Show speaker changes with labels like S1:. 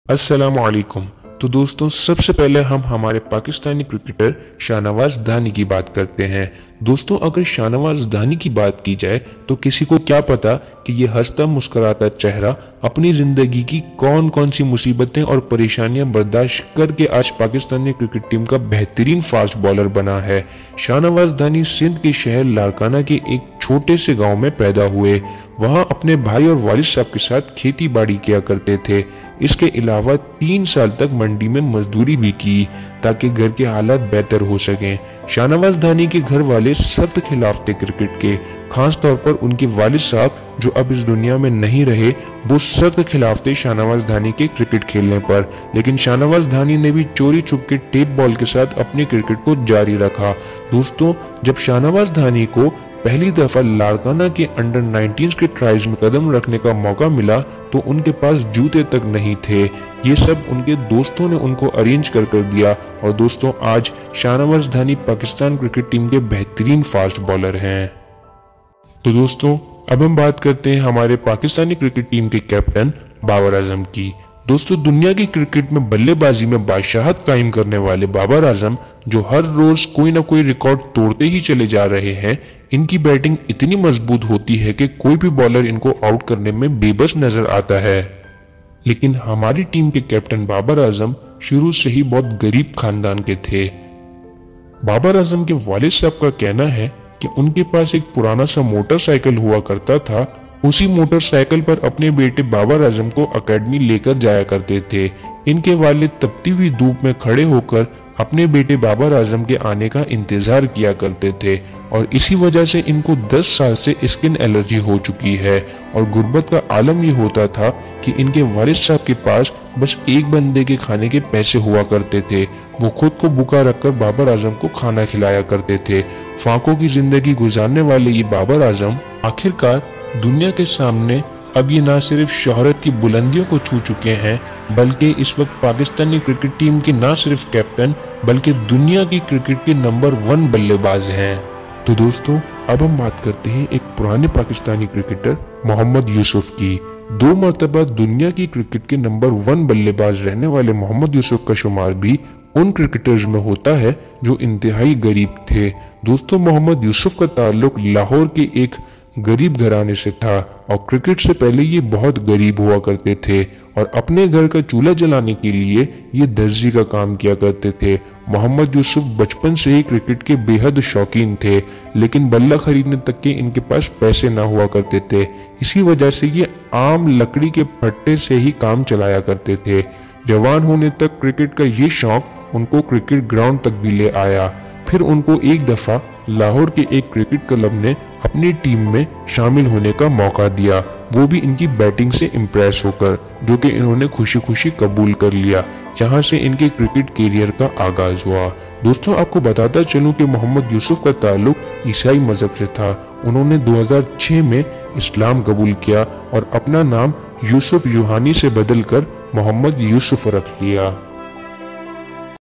S1: अस्सलामुअलैकुम। तो दोस्तों, सबसे पहले हम हमारे पाकिस्तानी क्रिकेटर शाहनवाज धानी की बात करते हैं। दोस्तों, अगर शाहनवाज धानी की बात की जाए तो किसी को क्या पता कि ये हंसता मुस्कुराता चेहरा अपनी जिंदगी की कौन कौन सी मुसीबतें और परेशानियां बर्दाश्त करके आज पाकिस्तानी क्रिकेट टीम का बेहतरीन फास्ट बॉलर बना है। शाहनवाज धानी सिंध के शहर लाड़काना के एक छोटे से गांव में पैदा हुए। वहां अपने भाई और वालिद साहब के साथ खेती बाड़ी किया करते थे। इसके अलावा 3 साल तक मंडी में मजदूरी भी की ताकि घर के हालात बेहतर हो सकें। शाहनवाज धानी के घर वाले सख्त खिलाफ थे क्रिकेट के, खास तौर पर उनके वालिद साहब जो अब इस दुनिया में नहीं रहे, वो सख्त खिलाफ थे शाहनवाज धानी के क्रिकेट खेलने पर। लेकिन शाहनवाज धानी ने भी चोरी छुप के टेप बॉल के साथ अपने क्रिकेट को जारी रखा। दोस्तों, जब शाहनवाज धानी को पहली दफा लाड़काना के अंडर 19 के ट्राइज में कदम रखने का मौका मिला तो उनके पास जूते तक नहीं थे। ये सब उनके दोस्तों ने उनको अरेंज कर दिया। और दोस्तों, आज शाहनवाज धानी पाकिस्तान क्रिकेट टीम के बेहतरीन फास्ट बॉलर हैं। तो दोस्तों, अब हम बात करते हैं हमारे पाकिस्तानी क्रिकेट टीम के कैप्टन बाबर आजम की। दोस्तों, दुनिया की क्रिकेट में बल्लेबाजी में बादशाहत कायम करने वाले बाबर आजम, जो हर रोज कोई ना कोई रिकॉर्ड तोड़ते ही चले जा रहे हैं, इनकी बैटिंग इतनी मजबूत होती है कि कोई भी बॉलर इनको आउट करने में बेबस नजर आता है। लेकिन हमारी टीम के कैप्टन बाबर आजम शुरू से ही बहुत गरीब खानदान के थे। बाबर आजम के वालिद साहब का कहना है कि उनके पास एक पुराना सा मोटरसाइकिल हुआ करता था। उसी मोटरसाइकिल पर अपने बेटे बाबर आजम को एकेडमी लेकर जाया करते थे। इनके वालिद तपती हुई धूप में खड़े होकर अपने बेटे बाबर आजम के आने का इंतजार किया करते थे और इसी वजह से इनको 10 साल से स्किन एलर्जी हो चुकी है। और गुर्बत का आलम ये होता था कि इनके वालिद साहब के पास बस एक बंदे के खाने के पैसे हुआ करते थे। वो खुद को भूखा रखकर बाबर आजम को खाना खिलाया करते थे। फाकों की जिंदगी गुजारने वाले ये बाबर आजम आखिरकार दुनिया के सामने अब ये ना सिर्फ शोहरत की बुलंदियों को छू चुके हैं, बल्कि इस वक्त पाकिस्तानी क्रिकेट टीम के ना सिर्फ कैप्टन बल्कि दुनिया की क्रिकेट के नंबर 1 बल्लेबाज हैं। तो दोस्तों, अब हम बात करते हैं एक पुराने पाकिस्तानी क्रिकेटर मोहम्मद यूसुफ की। 2 मरतबा दुनिया की क्रिकेट के नंबर 1 बल्लेबाज रहने वाले मोहम्मद यूसुफ का शुमार भी उन क्रिकेटर्स में होता है जो इंतहाई गरीब थे। दोस्तों, मोहम्मद यूसुफ का ताल्लुक लाहौर के एक गरीब घराने से था और क्रिकेट से पहले ये बहुत गरीब हुआ करते थे और अपने घर का चूल्हा जलाने के लिए ये दर्जी का काम किया करते थे। मोहम्मद यूसुफ बचपन से ही क्रिकेट के बेहद शौकीन थे, लेकिन बल्ला खरीदने तक के इनके पास पैसे ना हुआ करते थे। इसी वजह से ये आम लकड़ी के फट्टे से ही काम चलाया करते थे। जवान होने तक क्रिकेट का ये शौक उनको क्रिकेट ग्राउंड तक भी ले आया। फिर उनको एक दफा लाहौर के एक क्रिकेट क्लब ने अपनी टीम में शामिल होने का मौका दिया, वो भी इनकी बैटिंग से इम्प्रेस होकर, जो कि इन्होंने खुशी खुशी कबूल कर लिया। जहां से इनके क्रिकेट करियर का आगाज हुआ। दोस्तों, आपको बताता चलूं कि मोहम्मद यूसुफ का ताल्लुक ईसाई मजहब से था। उन्होंने 2006 में इस्लाम कबूल किया और अपना नाम यूसुफ यूहानी से बदलकर मोहम्मद यूसुफ रख लिया।